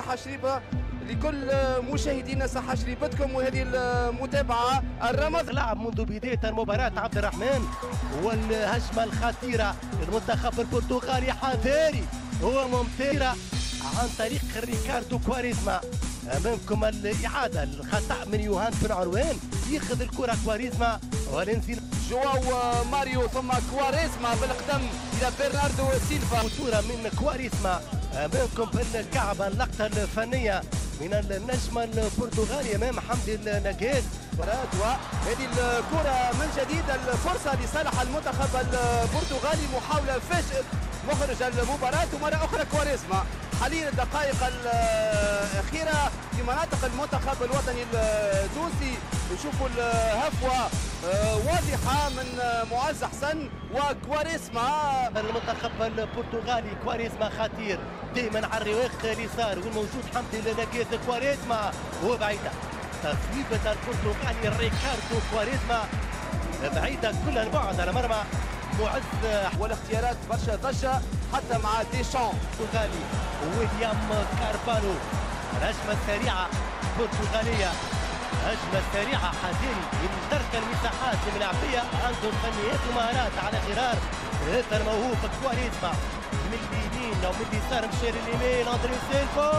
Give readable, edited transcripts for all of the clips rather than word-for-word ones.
صحة شريبة لكل مشاهدينا، صحة شريبتكم وهذه المتابعة الرمض. لعب منذ بداية المباراة عبد الرحمن والهجمة الخطيرة للمنتخب البرتغالي، حذاري هو ممتازة عن طريق ريكاردو كواريزما. امامكم الاعاده، الخطا من يوهان بن عروان، ياخذ الكره كواريزما والانزلاق جواو ماريو ثم كواريزما بالقدم الى برناردو سيلفا. خطوره من كواريزما امامكم بالكعبه، اللقطه الفنيه من النجم البرتغالي امام حمدي النقاز. وهذه الكره من جديد الفرصه لصالح المنتخب البرتغالي، محاوله فاشله مخرج المباراه ومره اخرى كواريزما. حاليا الدقائق الاخيره في مناطق المنتخب الوطني التونسي، نشوفوا الهفوه واضحه من معز حسن وكواريزما. المنتخب البرتغالي كواريزما خطير دائما على الرواق اليسار، والموجود حمدي النقاز. كواريزما وبعيده، تصويبه البرتغالي ريكاردو كواريزما بعيده كل البعد على مرمى معز، والاختيارات برشا ضجه حتى مع ديشان. برتغالي ويليام كارفالو، الهجمه السريعه برتغاليه، هجمه سريعه حذاري من ترك المساحات الملعبيه، عنده فنيات ومهارات على غرار هذا الموهوب كواريزما. من اليمين او من اليسار مشى لليمين اندري سيلفا،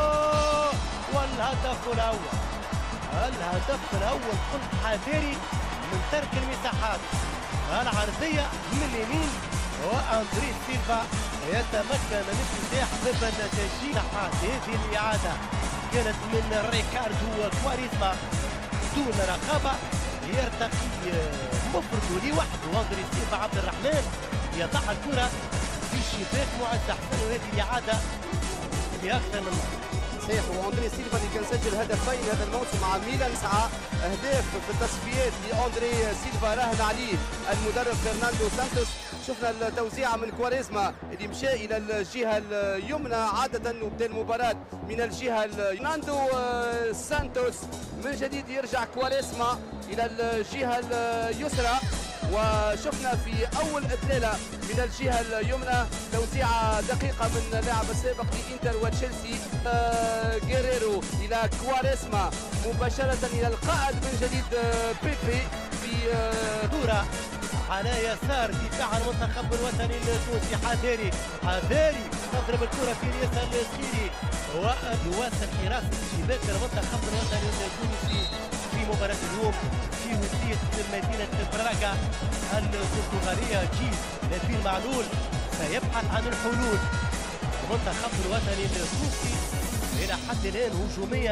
والهدف الاول. الهدف الاول قلت حذاري من ترك المساحات العرضيه من اليمين، واندري سيلفا يتمكن من افتتاح باب التسجيل. هذه الاعاده كانت من ريكاردو كواريزما دون رقابه، يرتقي مفرد لوحده واندري سيلفا عبد الرحمن يضع الكره في شباك معز حسن. وهذه الاعاده لاكثر من مره. صحيح، واندري سيلفا اللي كان سجل هدفين هذا الموسم مع ميلان، 9 اهداف في التصفيات لاندري سيلفا راهن عليه المدرب فرناندو سانتوس. شفنا التوزيعه من كواريزما اللي مشى الى الجهه اليمنى عاده، وبدا المباراه من الجهه فرناندو سانتوس. من جديد يرجع كواريزما الى الجهه اليسرى، وشفنا في اول اطلاله من الجهه اليمنى توزيعه دقيقه من اللاعب السابق لانتر وتشيلسي غيريرو الى كواريزما مباشره الى القائد من جديد بيبي في كره على يسار دفاع المنتخب الوطني التونسي. حذاري تضرب الكره في اليسار السيري، ويواصل حراسه شباك المنتخب الوطني التونسي في مباراه اليوم في وديه مدينه براغا البرتغاليه. جيز نبيل معلول سيبحث عن الحلول. المنتخب الوطني التونسي الى حد الان هجوميا.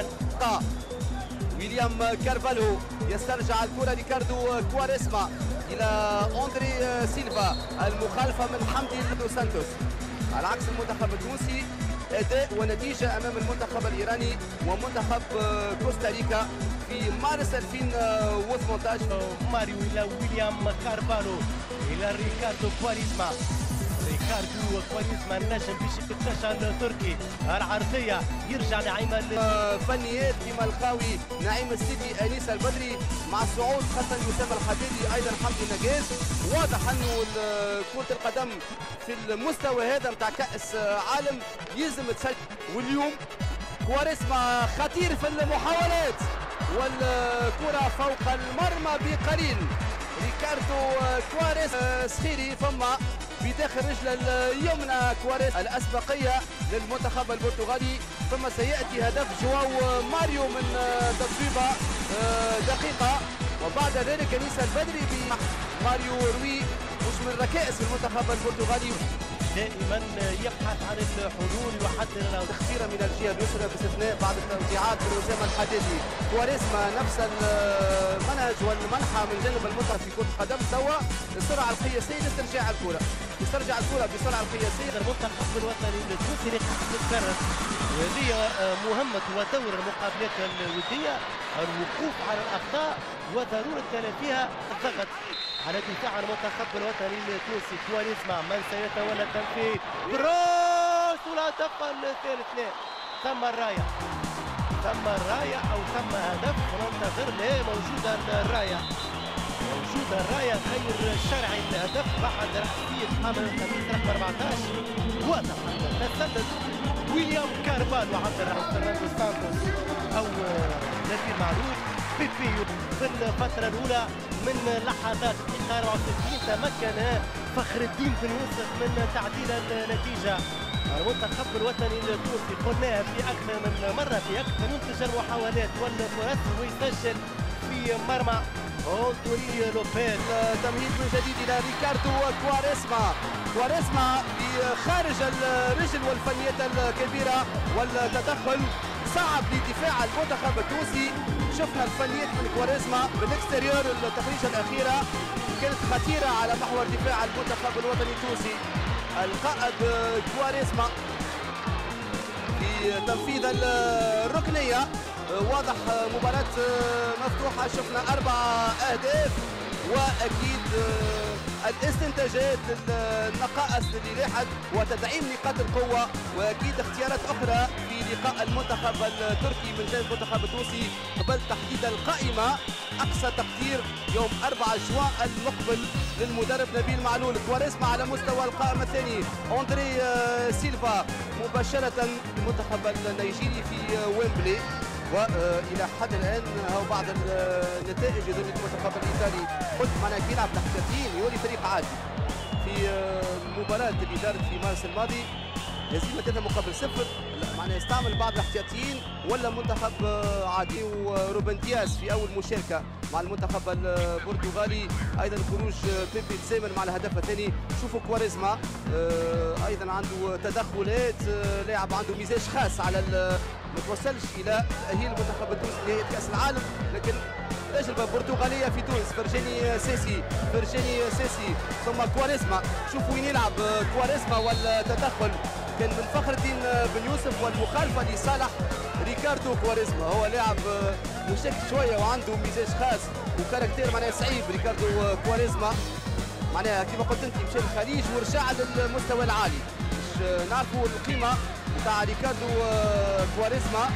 ويليام كارفالو يسترجع الكره ريكاردو كواريزما الى اندري سيلفا. المخالفه من حمدي دو سانتوس. على عكس المنتخب التونسي، اداء ونتيجه امام المنتخب الايراني ومنتخب كوستاريكا في مارس 2018. ماريو الى ويليام كارفالو الى ريكاردو كواريزما. ريكاردو كواريزما النجم بشكل التركي. العرضيه يرجع نعيم فنيات كما القاوي نعيم السيدي، انيس البدري مع الصعود خاصه اسامه الحديدي ايضا حمدي النقاز. واضح انه كره القدم في المستوى هذا نتاع كاس عالم يلزم تسجل. واليوم كواريزما خطير في المحاولات، والكره فوق المرمى بقليل. ريكاردو كواريزما سخيري ثم بداخل رجل اليمنى كواريزما الأسبقية للمنتخب البرتغالي، ثم سيأتي هدف جواو ماريو من تصويبة دقيقة، وبعد ذلك أنيس البدري بماريو روي مش من ركائز المنتخب البرتغالي. دائما يبحث عن الحلول وحتى لو تخسيرة من الجهة اليسرى باستثناء بعض التوزيعات من أسامة الحديدي. كواريزما نفس المنهج والمنحى من جانب المنتخب في كرة القدم. توا السرعة القياسية لاسترجاع الكرة، يسترجع الكرة بسرعة القياسية. المنتخب الوطني التونسي اللي قاعد تتكرر، وهذه مهمة ودور المقابلات الودية، الوقوف على الأخطاء وضرورة تلافيها. الضغط على دفاع المنتخب الوطني التونسي. كواريزما من سيتولى التنفيذ بالراس والهدف الثالث. لا ثم الرايه، او ثم هدف ننتظر. لا موجوده الرايه، خير شرعي الهدف بعد رأسية حامل الخميس رقم 14. واضح التسلل ويليام كارفالو عبد الرحمن فرناندو سانتوس او نبيل معلول. بيبي في الفترة الأولى من لحظات 64 تمكن فخر الدين بن يوسف من تعديل النتيجة. المنتخب الوطني التونسي قلناها في أكثر من مرة في أكثر ينتج المحاولات والفرص ويسجل في مرمى أنتوني لوبيز. تمهيد من جديد إلى ريكاردو كواريسما بخارج الرجل والفنيات الكبيرة والتدخل صعب لدفاع المنتخب التونسي. شفنا الفنيات من كواريسما بالاكستريور. التخريجة الأخيرة كانت خطيرة على محور دفاع المنتخب الوطني التونسي. القائد كواريسما في تنفيذ الركنية. واضح مباراة مفتوحة. شفنا 4 أهداف واكيد الاستنتاجات النقائص اللي لاحت وتدعيم نقاط القوه واكيد اختيارات اخرى في لقاء المنتخب التركي من جانب المنتخب التونسي قبل تحديد القائمه. اقصى تقدير يوم 4 جوان المقبل للمدرب نبيل معلول. كواريسما على مستوى القائمه الثاني. اندري سيلفا مباشره المنتخب النيجيري في ويمبلي. والى حد الان هو بعض النتائج يدل المنتخب الايطالي قلت معناها بيلعب الاحتياطيين يولي فريق عادي. في المباراه اللي دارت في مارس الماضي هزيمه 3-0 معناها يستعمل بعض الاحتياطيين ولا منتخب عادي. وروبن دياز في اول مشاركه مع المنتخب البرتغالي. ايضا خروج بيبي تسامر مع الهدف الثاني. شوفوا كواريزما ايضا عنده تدخلات. لاعب عنده مزاج خاص على ما توصلش الى تاهيل المنتخب التونسي لنهائي كاس العالم لكن تجربه برتغاليه في تونس. فرجاني سيسي ثم كواريزما. شوفوا وين يلعب كواريزما والتدخل كان من فخر الدين بن يوسف والمخالفه لصالح ريكاردو كواريزما. هو لاعب مشكل شويه وعنده مزاج خاص وكاركتير معناها صعيب. ريكاردو كواريزما معناها كما قلت انت مشى للخليج ورجع للمستوى العالي. باش نعرفوا القيمه نتاع ريكاردو كواريزما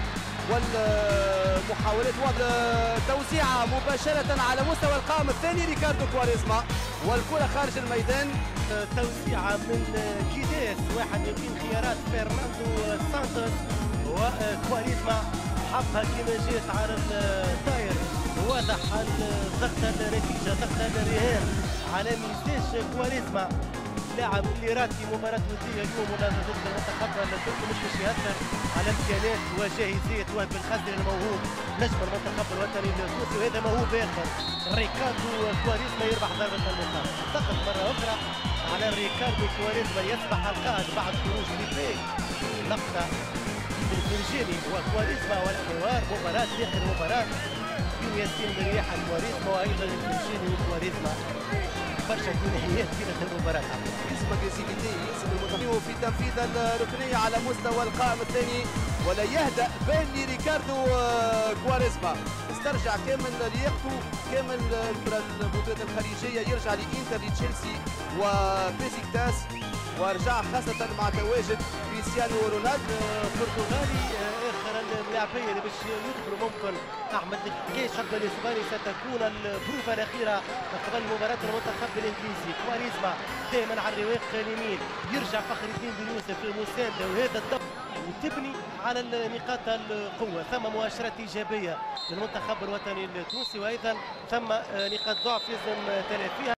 والمحاولات توزيعه مباشره على مستوى القائمه الثاني. ريكاردو كواريزما والكره خارج الميدان. توزيعه من كيداس واحد من بين خيارات فرناندو سانتوس وكواريزما حطها كما جات على الطاير. واضح ضغط النتيجه ضغط الرهان على مزاج كواريزما. لاعب اللي راد في مباراة ودية اليوم ولا ضد المنتخب التركي مش باش يأثر على امكانيات وجاهزية وهب الخزري الموهوب نجم المنتخب الوطني التونسي وهذا موهوب اخر. ريكاردو كواريزما يربح ضربة المقام. اعتقد مرة أخرى على ريكاردو كواريزما يصبح القائد بعد خروج بيبي. لقطة الفرجاني وكواريزما والحوار مباراة داخل مباراة بين ياسين مريح كواريزما وايضا الفرجاني وكواريزما. برشا تنحيات في المباراة. يلزم اجريسيفيتي يلزم المنتخب في تنفيذ الركنيه على مستوى القائم الثاني ولا يهدأ بين ريكاردو كواريزما. استرجع كامل لياقته كامل البطولات الخليجيه يرجع لإنتر لتشيلسي وبيزيكتاس ورجع خاصه مع تواجد كريستيانو رونالدو. البرتغالي اخر اللاعبين اللي باش يدخلوا ممكن احمد الكيش قبل الاسباني ستكون البروفه الاخيره قبل مباراه المنتخب الانجليزي. كواريزما دائما على الرواق اليمين يرجع فخر الدين بن يوسف المسانده وهذا الضغط وتبني على نقاط القوه. ثم مؤشرات ايجابيه للمنتخب الوطني التونسي وايضا ثم نقاط ضعف لازم تلافيها.